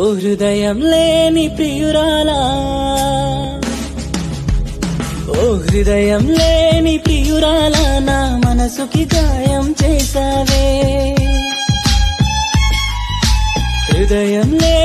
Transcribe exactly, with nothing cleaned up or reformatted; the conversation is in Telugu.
హృదయం లేని ప్రియురాలా ఓ హృదయం లేని ప్రియురాలా నా మనసుకి గాయం చేసావే హృదయం లే